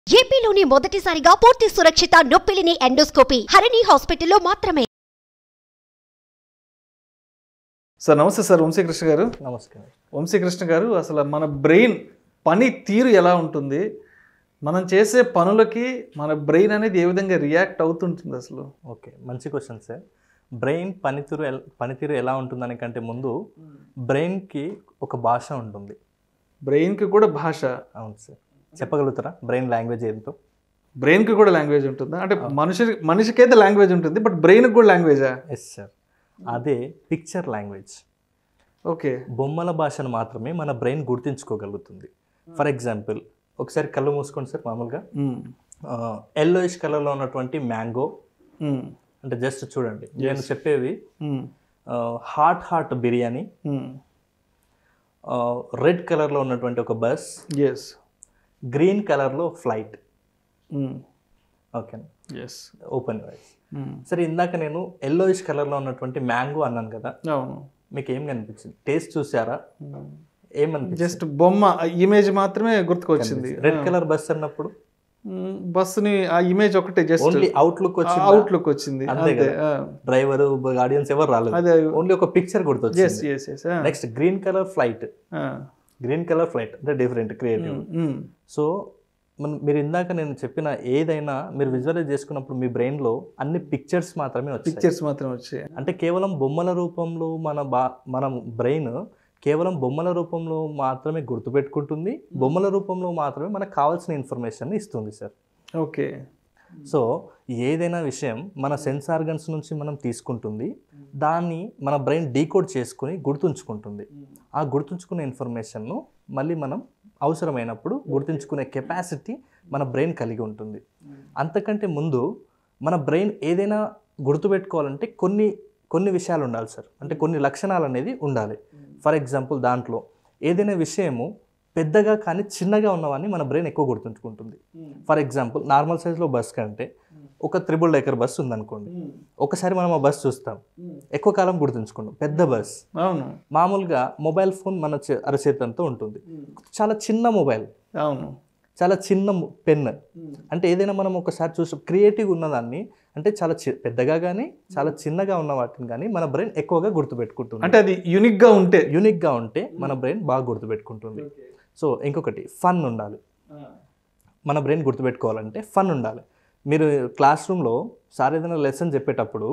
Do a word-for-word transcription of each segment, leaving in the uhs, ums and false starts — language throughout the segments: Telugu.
ఏపీలోని మొదటిసారిగా పూర్తి సురక్షిత నొప్పిలిని ఎండోస్కోపీ హరిణి హాస్పిటల్లో మాత్రమే. సార్ నమస్తే సార్. వంశీ కృష్ణ గారు. నమస్కారం. వంశీ కృష్ణ గారు, అసలు మన బ్రెయిన్ పని తీరు ఎలా ఉంటుంది, మనం చేసే పనులకి మన బ్రెయిన్ అనేది ఏ విధంగా రియాక్ట్ అవుతుంటుంది అసలు? ఓకే, మంచి క్వశ్చన్ సార్. బ్రెయిన్ పనితీరు పనితీరు ఎలా ఉంటుందని కంటే ముందు బ్రెయిన్కి ఒక భాష ఉంటుంది. బ్రెయిన్కి కూడా భాష? అవును సార్. చెప్పగలుగుతారా బ్రెయిన్ లాంగ్వేజ్ ఏంటో? బ్రెయిన్కి కూడా లాంగ్వేజ్ ఉంటుందా? అంటే మనిషి మనిషికైతే లాంగ్వేజ్ ఉంటుంది, బట్ బ్రెయిన్కి కూడా లాంగ్వేజా? ఎస్ సార్, అదే పిక్చర్ లాంగ్వేజ్. ఓకే. బొమ్మల భాషను మాత్రమే మన బ్రెయిన్ గుర్తించుకోగలుగుతుంది. ఫర్ ఎగ్జాంపుల్, ఒకసారి కళ్ళు మూసుకోండి సార్. మామూలుగా ఎల్లోయిష్ కలర్లో ఉన్నటువంటి మ్యాంగో అంటే జస్ట్ చూడండి, నేను చెప్పేవి హాట్ హాట్ బిర్యానీ, రెడ్ కలర్లో ఉన్నటువంటి ఒక బస్, ఎస్, గ్రీన్ కలర్లో flight. Okay, yes, open voice. సరే, ఇందాక నేను ఎల్లోయిష్ కలర్లో ఉన్నటువంటి మ్యాంగో అన్నాను కదా, అవును. మీకు ఏం కనిపించింది? టేస్ట్ చూసారా? ఏమనిపించింది? జస్ట్ బొమ్మ ఇమేజ్ మాత్రమే గుర్తుకొచ్చింది. రెడ్ కలర్ బస్ అన్నప్పుడు బస్సుని ఆ ఇమేజ్ ఒకటే, జస్ట్ ఓన్లీ అవుట్లుక్ వచ్చింది. అవుట్లుక్ వచ్చింది అంతే. డ్రైవర్ ఆడియన్స్ ఎవరు రాలేదు, ఓన్లీ ఒక పిక్చర్ గుర్తొచ్చింది. Next green colour flight. Green colour flight అంటే డిఫరెంట్, క్రియేటివ్. సో మనం మీరు ఇందాక నేను చెప్పిన ఏదైనా మీరు విజువలైజ్ చేసుకున్నప్పుడు మీ బ్రెయిన్లో అన్ని పిక్చర్స్ మాత్రమే వచ్చాయి. పిక్చర్స్ మాత్రమే వచ్చాయి. అంటే కేవలం బొమ్మల రూపంలో మన బా మన బ్రెయిన్ కేవలం బొమ్మల రూపంలో మాత్రమే గుర్తుపెట్టుకుంటుంది, బొమ్మల రూపంలో మాత్రమే మనకు కావాల్సిన ఇన్ఫర్మేషన్ ఇస్తుంది సార్. ఓకే. సో ఏదైనా విషయం మన సెన్స్ ఆర్గన్స్ నుంచి మనం తీసుకుంటుంది, దాన్ని మన బ్రెయిన్ డీకోడ్ చేసుకుని గుర్తుంచుకుంటుంది. ఆ గుర్తుంచుకునే ఇన్ఫర్మేషన్ను మళ్ళీ మనం అవసరమైనప్పుడు గుర్తుంచుకునే కెపాసిటీ మన బ్రెయిన్ కలిగి ఉంటుంది. అంతకంటే ముందు మన బ్రెయిన్ ఏదైనా గుర్తుపెట్టుకోవాలంటే కొన్ని కొన్ని విషయాలు ఉండాలి సార్, అంటే కొన్ని లక్షణాలు అనేది ఉండాలి. ఫర్ ఎగ్జాంపుల్, దాంట్లో ఏదైనా విషయము పెద్దగా కానీ చిన్నగా ఉన్నవాన్ని మన బ్రెయిన్ ఎక్కువ గుర్తుంచుకుంటుంది. ఫర్ ఎగ్జాంపుల్, నార్మల్ సైజ్లో బస్ కంటే ఒక త్రిబుల్ డెకర్ బస్ ఉందనుకోండి, ఒకసారి మనం ఆ బస్ చూస్తాం, ఎక్కువ కాలం గుర్తుంచుకుంటాం. పెద్ద బస్. అవును. మామూలుగా మొబైల్ ఫోన్ మన అరచేతంతో ఉంటుంది, చాలా చిన్న మొబైల్, అవును, చాలా చిన్న పెన్. అంటే ఏదైనా మనం ఒకసారి చూసి క్రియేటివ్ ఉన్నదాన్ని, అంటే చాలా పెద్దగా కానీ చాలా చిన్నగా ఉన్న వాటిని కానీ మన బ్రెయిన్ ఎక్కువగా గుర్తుపెట్టుకుంటుంది. అంటే అది యూనిక్గా ఉంటే యూనిక్గా ఉంటే మన బ్రెయిన్ బాగా గుర్తుపెట్టుకుంటుంది. సో ఇంకొకటి, ఫన్ ఉండాలి. మన బ్రెయిన్ గుర్తుపెట్టుకోవాలంటే ఫన్ ఉండాలి. మీరు క్లాస్ రూమ్లో సార్ ఏదైనా లెసన్ చెప్పేటప్పుడు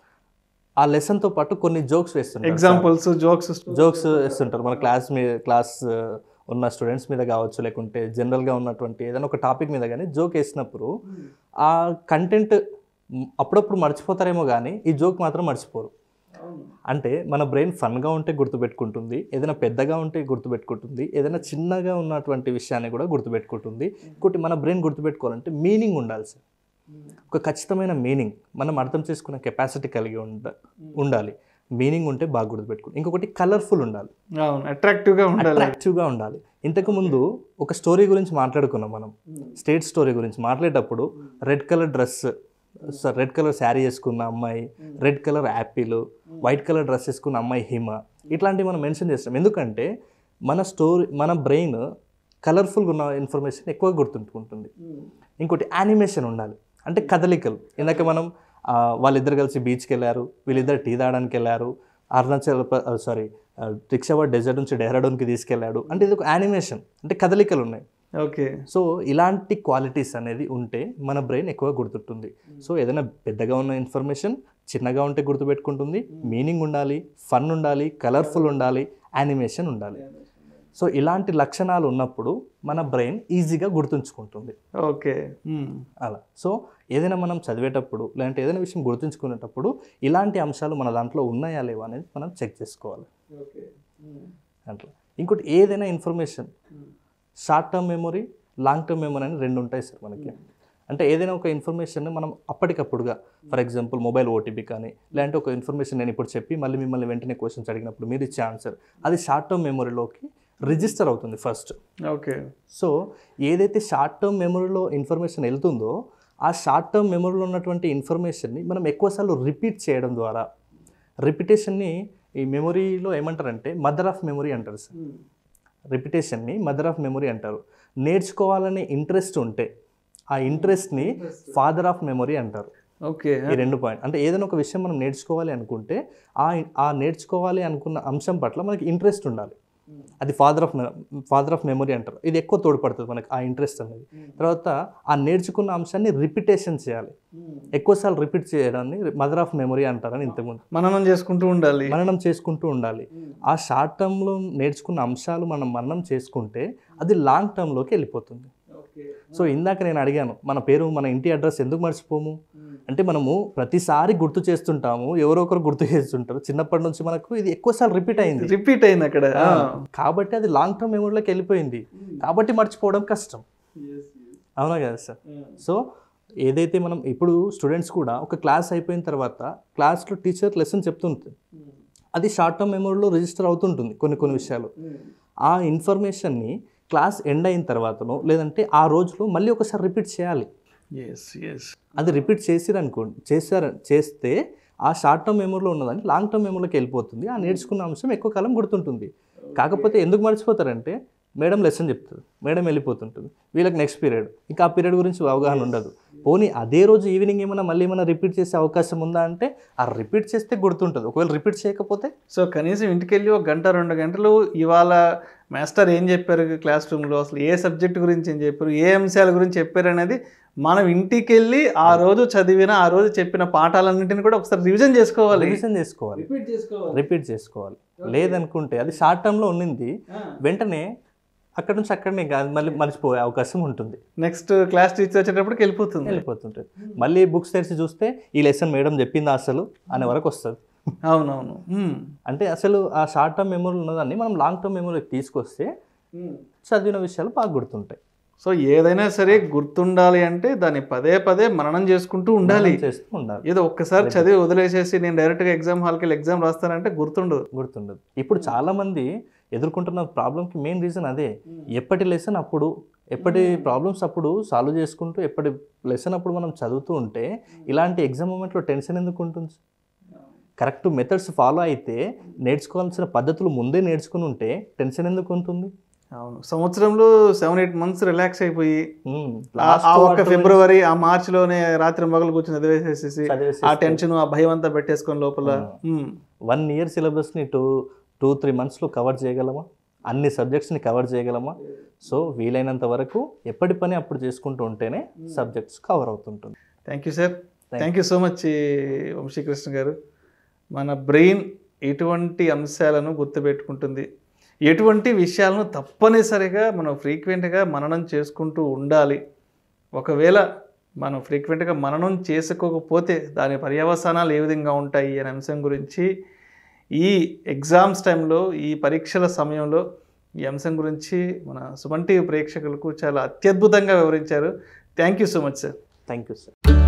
ఆ లెసన్తో పాటు కొన్ని జోక్స్ వేస్తుంటారు. ఎగ్జాంపుల్స్, జోక్స్ జోక్స్ వేస్తుంటారు మన క్లాస్ మీద, క్లాస్ ఉన్న స్టూడెంట్స్ మీద కావచ్చు, లేకుంటే జనరల్గా ఉన్నటువంటి ఏదైనా ఒక టాపిక్ మీద కానీ జోక్ వేసినప్పుడు ఆ కంటెంట్ అప్పుడప్పుడు మర్చిపోతారేమో కానీ ఈ జోక్ మాత్రం మర్చిపోరు. అంటే మన బ్రెయిన్ ఫన్గా ఉంటే గుర్తుపెట్టుకుంటుంది, ఏదైనా పెద్దగా ఉంటే గుర్తుపెట్టుకుంటుంది, ఏదైనా చిన్నగా ఉన్నటువంటి విషయాన్ని కూడా గుర్తుపెట్టుకుంటుంది. ఇంకోటి, మన బ్రెయిన్ గుర్తుపెట్టుకోవాలంటే మీనింగ్ ఉండాలి సార్, ఒక ఖచ్చితమైన మీనింగ్, మనం అర్థం చేసుకునే కెపాసిటీ కలిగి ఉండ ఉండాలి. మీనింగ్ ఉంటే బాగా గుర్తుపెట్టుకుంటుంది. ఇంకొకటి, కలర్ఫుల్ ఉండాలి, అట్రాక్టివ్గా ఉండాలి. అట్రాక్టివ్గా ఉండాలి. ఇంతకుముందు ఒక స్టోరీ గురించి మాట్లాడుకున్నాం మనం, స్టేట్ స్టోరీ గురించి మాట్లాడేటప్పుడు red colour dress, red colour sari వేసుకున్న అమ్మాయి, red colour apple, white colour dress వేసుకున్న అమ్మాయి హిమ, ఇట్లాంటివి మనం మెన్షన్ చేస్తాం. ఎందుకంటే మన స్టోరీ, మన బ్రెయిన్ కలర్ఫుల్గా ఉన్న ఇన్ఫర్మేషన్ ఎక్కువ గుర్తుంచుకుంటుంది. ఇంకోటి, యానిమేషన్ ఉండాలి, అంటే కదలికలు. ఇందాక మనం వాళ్ళిద్దరు కలిసి బీచ్కి వెళ్ళారు, వీళ్ళిద్దరు టీ తాగడానికి వెళ్ళారు, అరుణాచల్ సారీ రిక్షావాడ్ డెజర్ట్ నుంచి డెహ్రాడూన్కి తీసుకెళ్ళాడు, అంటే ఇది ఒక యానిమేషన్, అంటే కదలికలు ఉన్నాయి. ఓకే. సో ఇలాంటి క్వాలిటీస్ అనేది ఉంటే మన బ్రెయిన్ ఎక్కువ గుర్తుంటుంది. సో ఏదైనా పెద్దగా ఉన్న ఇన్ఫర్మేషన్ చిన్నగా ఉంటే గుర్తుపెట్టుకుంటుంది, మీనింగ్ ఉండాలి, ఫన్ ఉండాలి, కలర్ఫుల్ ఉండాలి, యానిమేషన్ ఉండాలి. సో ఇలాంటి లక్షణాలు ఉన్నప్పుడు మన బ్రెయిన్ ఈజీగా గుర్తుంచుకుంటుంది. ఓకే. అలా. సో ఏదైనా మనం చదివేటప్పుడు లేదంటే ఏదైనా విషయం గుర్తుంచుకునేటప్పుడు ఇలాంటి అంశాలు మన దాంట్లో ఉన్నాయా లేవా అనేది మనం చెక్ చేసుకోవాలి. అట్లా. ఇంకోటి, ఏదైనా information short term memory, long term memory అని రెండు ఉంటాయి సార్ మనకి. అంటే ఏదైనా ఒక ఇన్ఫర్మేషన్ మనం అప్పటికప్పుడుగా, ఫర్ ఎగ్జాంపుల్ మొబైల్ ఓటీపీ కానీ, లేదంటే ఒక ఇన్ఫర్మేషన్ నేను ఇప్పుడు చెప్పి మళ్ళీ మిమ్మల్ని వెంటనే క్వశ్చన్స్ అడిగినప్పుడు మీరు ఇచ్చే ఆన్సర్ అది షార్ట్ టర్మ్ మెమొరీలోకి రిజిస్టర్ అవుతుంది ఫస్ట్. ఓకే. సో ఏదైతే షార్ట్ టర్మ్ మెమొరీలో ఇన్ఫర్మేషన్ వెళ్తుందో ఆ షార్ట్ టర్మ్ మెమొరీలో ఉన్నటువంటి ఇన్ఫర్మేషన్ని మనం ఎక్కువసార్లు రిపీట్ చేయడం ద్వారా, రిపిటేషన్ని ఈ మెమొరీలో ఏమంటారంటే మదర్ ఆఫ్ మెమొరీ అంటారు సార్. రిపిటేషన్ని మదర్ ఆఫ్ మెమొరీ అంటారు. నేర్చుకోవాలనే ఇంట్రెస్ట్ ఉంటే ఆ ఇంట్రెస్ట్ని ఫాదర్ ఆఫ్ మెమొరీ అంటారు. ఓకే. ఈ రెండు పాయింట్ అంటే ఏదైనా ఒక విషయం మనం నేర్చుకోవాలి అనుకుంటే ఆ ఆ నేర్చుకోవాలి అనుకున్న అంశం పట్ల మనకి ఇంట్రెస్ట్ ఉండాలి. అది father of father of memory అంటారు. ఇది ఎక్కువ తోడ్పడుతుంది మనకి ఆ ఇంట్రెస్ట్ అనేది. తర్వాత ఆ నేర్చుకున్న అంశాన్ని రిపిటేషన్ చేయాలి. ఎక్కువసార్లు రిపీట్ చేయడాన్ని మదర్ ఆఫ్ మెమొరీ అంటారని ఇంతకుముందు మననం చేసుకుంటూ ఉండాలి మననం చేసుకుంటూ ఉండాలి. ఆ షార్ట్ టర్మ్లో నేర్చుకున్న అంశాలు మనం మననం చేసుకుంటే అది లాంగ్ టర్మ్లోకి వెళ్ళిపోతుంది. సో ఇందాక నేను అడిగాను మన పేరు మన ఇంటి అడ్రస్ ఎందుకు మర్చిపోము అంటే మనము ప్రతిసారి గుర్తు చేస్తుంటాము, ఎవరో ఒకరు గుర్తు చేస్తుంటారు. చిన్నప్పటి నుంచి మనకు ఇది ఎక్కువసార్లు రిపీట్ అయింది రిపీట్ అయింది అక్కడ కాబట్టి అది లాంగ్ టర్మ్ మెమరీలోకి వెళ్ళిపోయింది కాబట్టి మర్చిపోవడం కష్టం. అవునా కదా సార్? సో ఏదైతే మనం ఇప్పుడు స్టూడెంట్స్ కూడా ఒక క్లాస్ అయిపోయిన తర్వాత క్లాస్లో టీచర్ లెసన్ చెప్తుంటుంది, అది షార్ట్ టర్మ్ మెమరీలో రిజిస్టర్ అవుతుంటుంది కొన్ని కొన్ని విషయాలు. ఆ ఇన్ఫర్మేషన్ని క్లాస్ ఎండ్ అయిన తర్వాతనో లేదంటే ఆ రోజులో మళ్ళీ ఒకసారి రిపీట్ చేయాలి. అది రిపీట్ చేసిరనుకోండి చేశారు చేస్తే ఆ షార్ట్ టర్మ్ మెమరీలో ఉన్నదాన్ని లాంగ్ టర్మ్ మెమరీలోకి వెళ్ళిపోతుంది. ఆ నేర్చుకున్న అంశం ఎక్కువ కాలం గుర్తుంటుంది. కాకపోతే ఎందుకు మర్చిపోతారంటే మేడం లెసన్ చెప్తుంది, మేడం వెళ్ళిపోతుంటుంది, వీళ్ళకి నెక్స్ట్ పీరియడ్, ఇంకా ఆ పీరియడ్ గురించి అవగాహన ఉండదు. పోనీ అదే రోజు ఈవినింగ్ ఏమైనా మళ్ళీ ఏమైనా రిపీట్ చేసే అవకాశం ఉందా అంటే ఆ రిపీట్ చేస్తే గుర్తుంటుంది. ఒకవేళ రిపీట్ చేయకపోతే సో కనీసం ఇంటికి వెళ్ళి ఒక గంట రెండు గంటలు ఇవాళ మాస్టర్ ఏం చెప్పారు క్లాస్ రూమ్లో, అసలు ఏ సబ్జెక్ట్ గురించి ఏం చెప్పారు, ఏ అంశాల గురించి చెప్పారు అనేది మనం ఇంటికి వెళ్ళి ఆ రోజు చదివిన ఆ రోజు చెప్పిన పాఠాలన్నింటినీ కూడా ఒకసారి రివిజన్ చేసుకోవాలి రివిజన్ చేసుకోవాలి రిపీట్ చేసుకోవాలి. లేదనుకుంటే అది షార్ట్ టర్మ్లో ఉన్నింది వెంటనే అక్కడ నుంచి అక్కడనే కాదు మళ్ళీ మర్చిపోయే అవకాశం ఉంటుంది. నెక్స్ట్ క్లాస్ టీచర్ వచ్చేటప్పటికి వెళ్ళిపోతుంది వెళ్ళిపోతుంటుంది మళ్ళీ బుక్స్ తెరిచి చూస్తే ఈ లెసన్ మేడం చెప్పిందా అసలు అనే వరకు వస్తుంది. అవునవును. అంటే అసలు ఆ షార్ట్ టర్మ్ మెమరీ ఉన్నదాన్ని మనం లాంగ్ టర్మ్ మెమరీకి తీసుకొస్తే చదివిన విషయాలు బాగా గుర్తుంటాయి. సో ఏదైనా సరే గుర్తుండాలి అంటే దాన్ని పదే పదే మననం చేసుకుంటూ ఉండాలి చేస్తూ ఉండాలి. ఏదో ఒక్కసారి చదివి వదిలేసేసి నేను డైరెక్ట్గా ఎగ్జామ్ హాల్కి వెళ్ళి ఎగ్జామ్ రాస్తానంటే గుర్తుండదు గుర్తుండదు ఇప్పుడు చాలా మంది ఎదుర్కొంటున్న ప్రాబ్లంకి మెయిన్ రీజన్ అదే. ఎప్పటి లెసన్ అప్పుడు ఎప్పటి ప్రాబ్లమ్స్ అప్పుడు సాల్వ్ చేసుకుంటూ ఎప్పటి లెసన్ అప్పుడు మనం చదువుతూ ఉంటే ఇలాంటి ఎగ్జామ్ మూమెంట్లో టెన్షన్ ఎందుకు ఉంటుంది? కరెక్ట్ మెథడ్స్ ఫాలో అయితే నేర్చుకోవాల్సిన పద్ధతులు ముందే నేర్చుకుని ఉంటే టెన్షన్ ఎందుకు ఉంటుంది? అవును. సంవత్సరంలో సెవెన్ ఎయిట్ మంత్స్ రిలాక్స్ అయిపోయి ఆ ఒక్క ఫిబ్రవరి ఆ మార్చిలోనే రాత్రి మొగలు కూర్చొని చదివేసేసి ఆ టెన్షన్ ఆ భయం అంతా పెట్టేసుకొని లోపల వన్ ఇయర్ సిలబస్ని టూ టూ త్రీ మంత్స్లో కవర్ చేయగలమా? అన్ని సబ్జెక్ట్స్ని కవర్ చేయగలమా? సో వీలైనంత వరకు ఎప్పటి పని అప్పుడు చేసుకుంటూ ఉంటేనే సబ్జెక్ట్స్ కవర్ అవుతుంటుంది. Thank you sir. Thank you so much Vamsi Krishna garu. మన బ్రెయిన్ ఎటువంటి అంశాలను గుర్తుపెట్టుకుంటుంది, ఎటువంటి విషయాలను తప్పనిసరిగా మనం ఫ్రీక్వెంట్గా మననం చేసుకుంటూ ఉండాలి, ఒకవేళ మనం ఫ్రీక్వెంట్గా మననం చేసుకోకపోతే దాని పర్యవసానాలు ఏ విధంగా ఉంటాయి అనే అంశం గురించి ఈ ఎగ్జామ్స్ టైంలో ఈ పరీక్షల సమయంలో ఈ అంశం గురించి మన సుమన్ టీవీ ప్రేక్షకులకు చాలా అత్యద్భుతంగా వివరించారు. Thank you so much sir. Thank you sir.